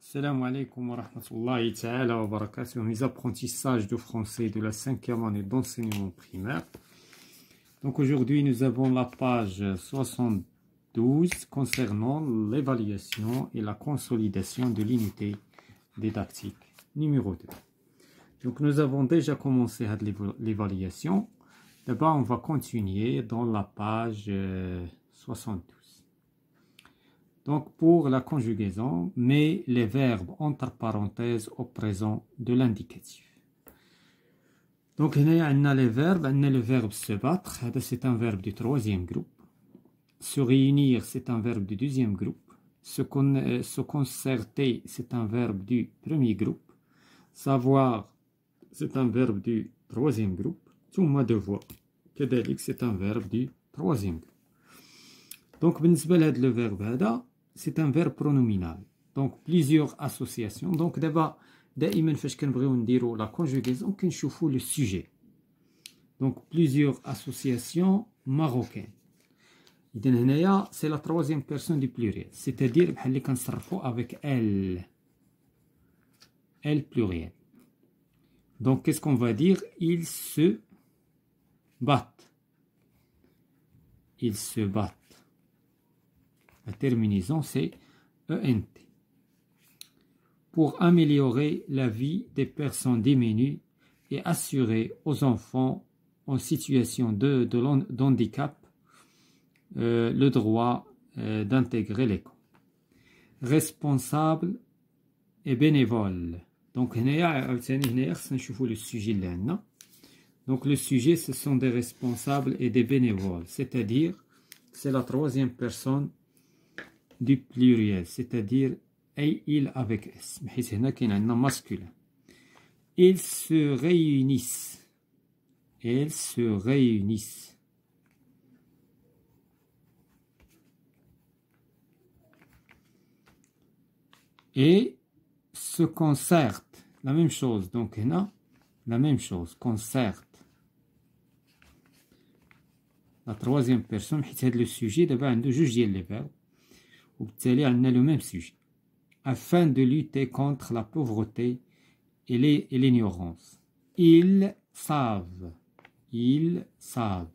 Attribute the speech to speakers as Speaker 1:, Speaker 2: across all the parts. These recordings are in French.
Speaker 1: Salam alaikum wa rahmatullahi ta'ala wa barakatuh. Mes apprentissages de français de la 5e année d'enseignement primaire. Donc aujourd'hui, nous avons la page 72 concernant l'évaluation et la consolidation de l'unité didactique numéro 2. Donc nous avons déjà commencé l'évaluation. D'abord, on va continuer dans la page 72. Donc, pour la conjugaison, mets les verbes entre parenthèses au présent de l'indicatif. Donc, on a les verbes, on a le verbe se battre, c'est un verbe du troisième groupe. Se réunir, c'est un verbe du deuxième groupe. Se concerter, c'est un verbe du premier groupe. Savoir, c'est un verbe du troisième groupe. ثم devoir, كذلك c'est un verbe du troisième groupe. Donc, بالنسبة لهذا le verbe هذا, c'est un verbe pronominal. Donc, plusieurs associations. Donc, d'abord, دائما فاش كنبغيو نديرو la conjugaison كنشوفو le sujet. Donc, plusieurs associations marocaines. إذن هنايا c'est la troisième personne du pluriel. C'est-à-dire بحال اللي كنصرفو avec elle. Elle pluriel. Donc, qu'est-ce qu'on va dire? Ils se battent. Ils se battent. La terminaison, c'est ENT. Pour améliorer la vie des personnes démunies et assurer aux enfants en situation d'handicap le droit d'intégrer l'école. Responsable et bénévole. Donc, le sujet là. Donc, le sujet, ce sont des responsables et des bénévoles. C'est-à-dire, c'est la troisième personne du pluriel, c'est-à-dire il avec S. Masculin. Ils se réunissent. Ils se réunissent. Et se concertent. La même chose. Donc, la même chose. Concerte. La troisième personne, le sujet, d'abord, on a juger les verbes. وبالتالي عندنا le même sujet afin de lutter contre la pauvreté et l'ignorance. Ils savent. Ils savent.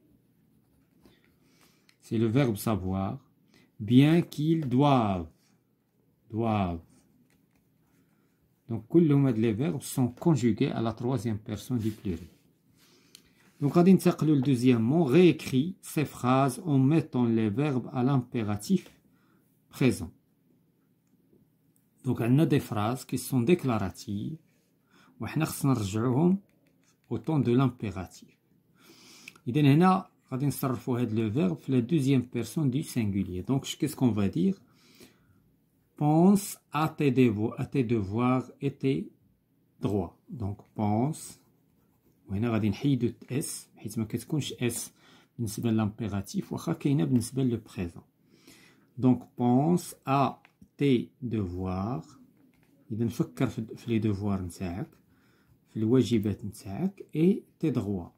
Speaker 1: C'est le verbe savoir. Bien qu'ils doivent. Doivent. Donc, tous les verbes sont conjugués à la troisième personne du pluriel. Donc, غادي ننتقلوا le deuxième mot. Réécris ces phrases en mettant les verbes à l'impératif présent. Donc, on a des phrases qui sont déclaratives. Et on va نرجعوهم au temps de l'impératif. إذن هنا غادي نصرفوا هذا le verbe في la deuxième personne du singulier. Donc, qu'est-ce qu'on va dire? Pense à tes devoirs et tes droits. Donc, pense. وهنا غادي نحيدوا اس حيت ما كتكونش اس بالنسبة لل'impératif واخا كاينه بالنسبة le présent. Donc, pense à tes devoirs. إذا فكر في les devoirs نتاعك في الواجبات نتاعك et tes droits.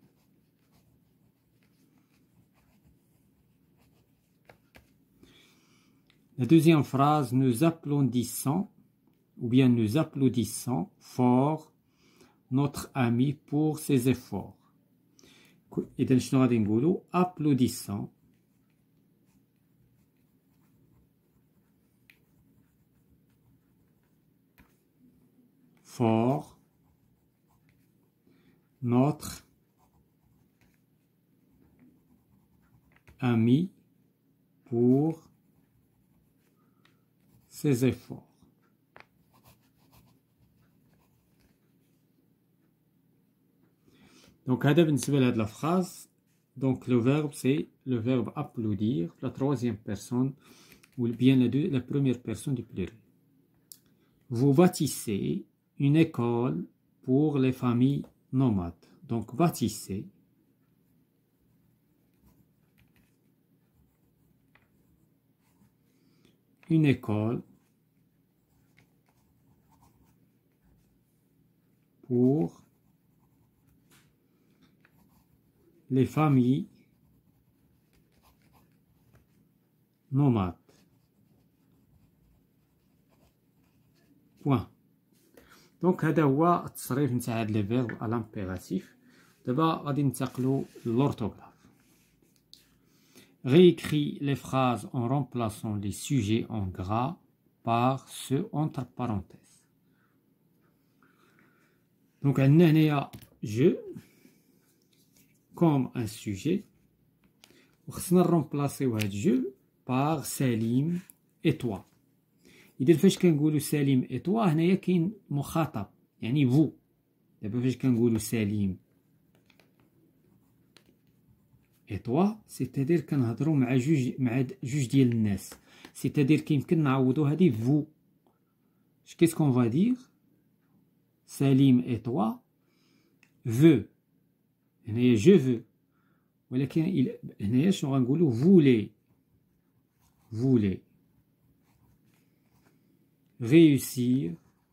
Speaker 1: La deuxième phrase, nous applaudissons ou bien nous applaudissons fort notre ami pour ses efforts. إذا شنو غادي نقولوا؟ applaudissons fort notre ami pour ses efforts. Donc, هذا بالنسبة لهاد la phrase. Donc, le verbe, c'est le verbe applaudir, la troisième personne, ou bien la première personne du pluriel. Vous bâtissez une école pour les familles nomades. Donc, bâtissez. Une école pour les familles nomades. point. Donc هذا هو التصريف نتاع هاد لي فيرب à l'impératif. دابا غادي ننتقلوا للorthographe. Réécris les phrases en remplaçant les sujets en gras par ceux entre parenthèses. Donc عندنا هنايا je comme un sujet وخصنا نرومبلاسيو هاد جو par سليم et toi. إذا فاش كنقولوا سليم et toi هنايا كاين مخاطب يعني vous. دابا فاش كنقولوا سليم et toi c'est-à-dire كنهضروا مع جوج ديال الناس. c'est-à-dire كيمكن نعوضوا هذه vous. qu'est-ce qu'on va dire? Salim et toi veut. هنايا je veux. ولكن هنايا شنو غنقولوا voulez. voulez réussir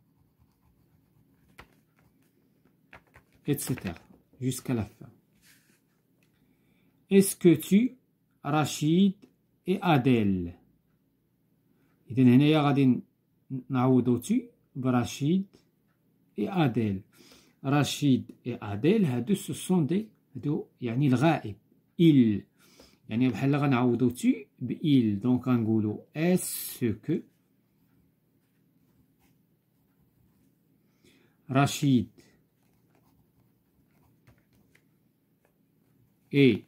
Speaker 1: etc. jusqu'à la fin. Est-ce que tu Rachid et Adèle. إذن هنايا غادي نعوضو tu برشيد et Adèle. Rachid et Adèle هادو ce sont des هادو يعني الغائب il يعني بحال غنعوضو tu ب il. donc غنقولو est-ce que Rachid et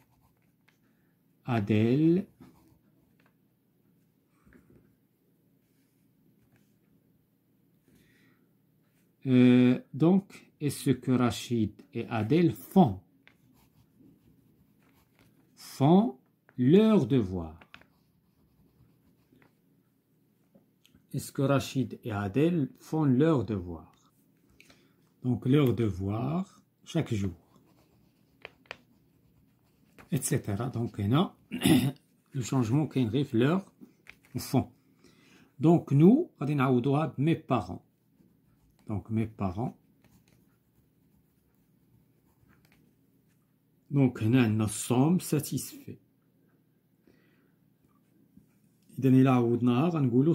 Speaker 1: Adèle donc est-ce que Rachid et Adèle font leur devoir. Est-ce que Rachid et Adèle font leur devoir. Donc leur devoir chaque jour etc. donc هنا le changement كاين غير في leur ou font. donc nous غادي نعوضوها ب mes parents. donc mes parents. donc هنا عندنا sommes satisfaits. إذا إلا عوضناها غنقولو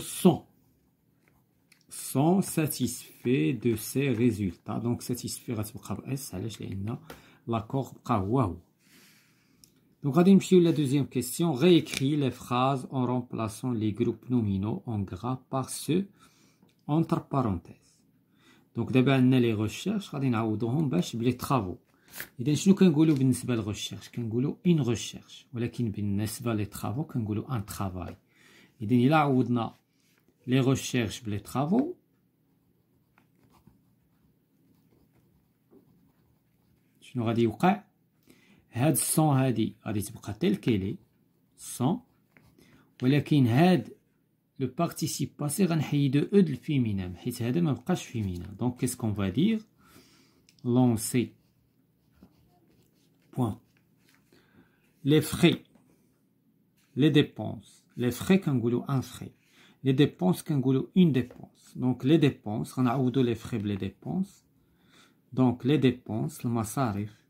Speaker 1: sont satisfaits de ces résultats. donc satisfait غتبقى ب s علاش لأن l'accord بقى هو. donc غادي نمشيو la deuxième question. réécris les phrases en remplaçant les groupes nominaux en gras par ceux entre parenthèses. donc دابا عندنا لي recherches غادي نعوضوهم باش بلي travaux. إذا شنو كنقولوا بالنسبة للغوشيرش؟ كنقولوا une recherche. ولكن بالنسبة لي travaux كنقولوا un travail. إذا إلا عوضنا لي recherches بلي travaux شنو غادي يوقع؟ هاد الصون هادي غادي تبقى تيل كيلي صون. ولكن هاد لو بارتيسيب باسي غنحيدو او د الفيمينا حيت هذا ما بقاش فيمينا. دونك كيس كون فا دير لونسي point. les frais, les dépenses. les frais كنقولوا un frais. les dépenses كنقولوا une dépense. donc les dépenses غنعوضوا les frais بلي dépenses. donc les dépenses المصاريف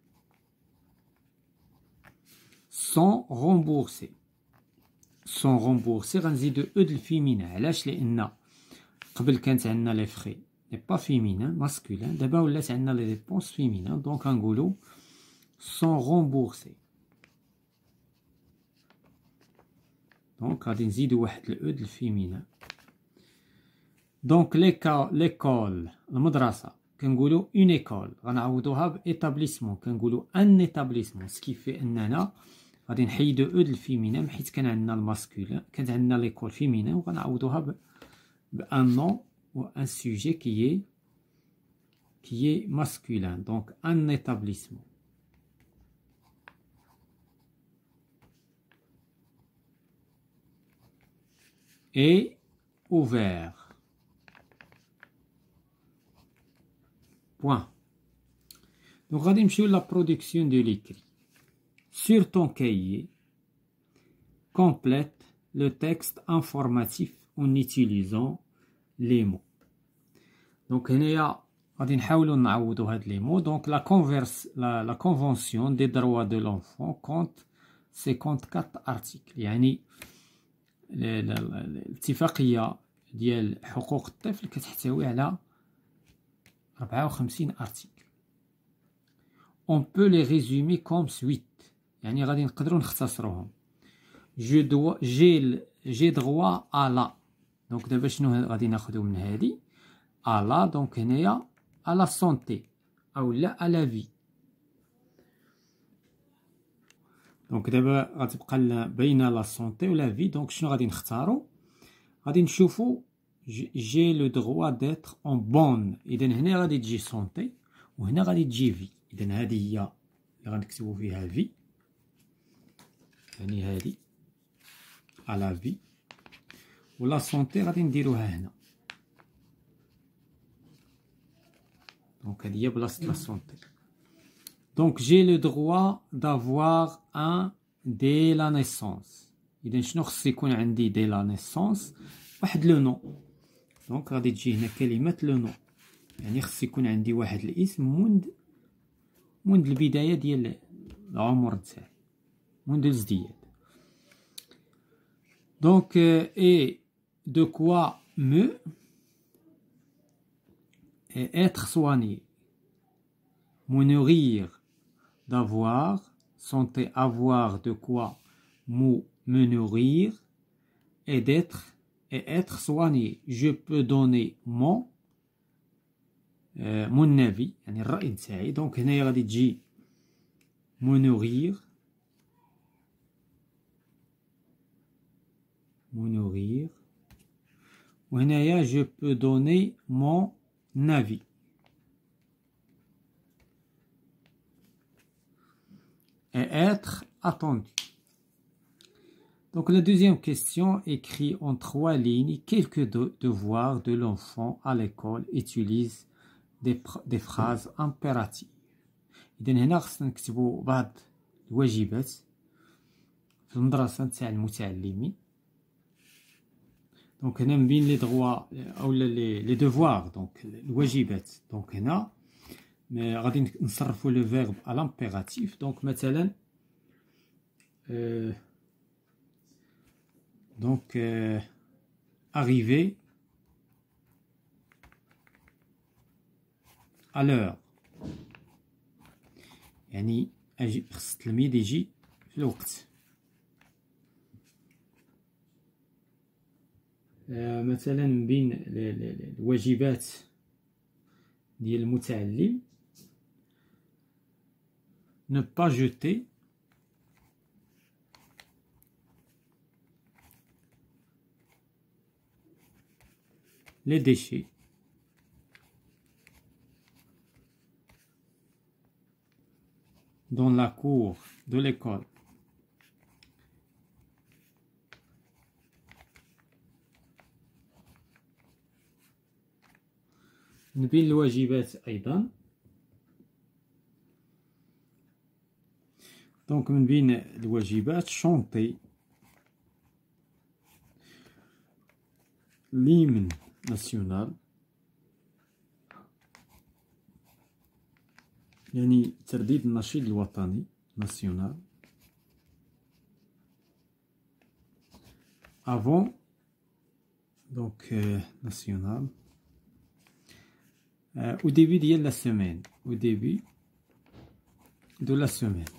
Speaker 1: sont remboursés. sont remboursés غنزيدو او د الفيمينا. علاش؟ لان قبل كانت عندنا لي فخي ني با فيمينا ماسكولين. دابا ولات عندنا لي ديبونس فيمينا. دونك غنقولو sont remboursés. دونك غادي نزيدو واحد الاو د الفيمينا. دونك ليكول المدرسه كنقولو اون ايكول غنعوضوها بإيتابليسمون كنقولو ان ايتابليسمون. سكيفي اننا غادي نحيدو او د الفيمينا حيت كان عندنا الماسكولين كانت عندنا ليكول فيمينا وغنعوضوها بان نون و ان سوجي كي est masculin. donc un établissement. est ouvert. point. donc غادي نمشيو la production de l'écrit. sur ton cahier complète le texte informatif en utilisant les mots. donc هنايا غادي نحاولوا نعوضوا هاد لي مو. donc la convention des droits de l'enfant compte 54 articles. يعني الاتفاقيه ديال حقوق الطفل كتحتوي على 54 ارتيكل. On peut les résumer comme suite. يعني غادي نقدروا نختصروهم. j'ai droit à la. دونك دابا شنو غادي ناخذو من هذه؟ à la دونك هنايا à la santé او لا à la vie. دونك دابا غتبقى لنا بين لا سونتي و لا في. دونك شنو غادي نختارو؟ غادي نشوفو j'ai le droit d'être en bonne. اذا هنا غادي تجي سونتي وهنا غادي تجي في. اذا هذه هي اللي غنكتبو فيها في، يعني هذه على في، ولا سونتي غادي نديروها هنا. دونك هذه هي بلاصه لا سونتي. دونك j'ai le droit d'avoir un dès la naissance. اذا شنو خص يكون عندي dès la naissance؟ واحد لو نو. دونك غادي تجي هنا كلمه لو نو، يعني خص يكون عندي واحد الاسم منذ البدايه ديال العمر تاعي، منذ الازدياد. دونك et de quoi me et être soigné, me nourrir, d'avoir, santé, avoir de quoi me nourrir et d'être et être soigné. Je peux donner mon avis يعني الرأي تاعي. دونك هنايا غادي تجي me nourrir وهنايا je peux donner mon avis. Et être attendu. Donc la deuxième question, écrit en 3 lignes quelques devoirs de l'enfant à l'école, utilise des phrases impératives. إذا هنا خصنا نكتبو بعض الواجبات في المدرسة تاع المتعلمين. دونك هنا من بين لي دغوا أو لي دوفوار، دونك الواجبات. دونك هنا غادي نصرفو لو فيرب à l'impératif. دونك مثلا donc arriver à l'heure، يعني خص التلميذ يجي في الوقت. مثلا من بين الواجبات ديال المتعلم ne pas jeter les déchets dans la cour de l'école. من بين الواجبات أيضا، دونك من بين الواجبات chanter l'hymne national، يعني ترديد النشيد الوطني national avant donc national au début de la semaine, au début de la semaine.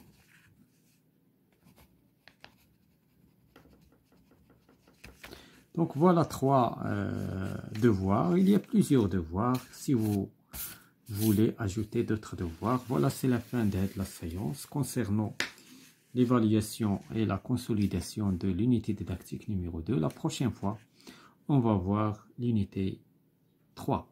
Speaker 1: Donc voilà 3 devoirs. Il y a plusieurs devoirs. Si vous voulez ajouter d'autres devoirs, voilà, c'est la fin de la séance concernant l'évaluation et la consolidation de l'unité didactique numéro 2. La prochaine fois, on va voir l'unité 3.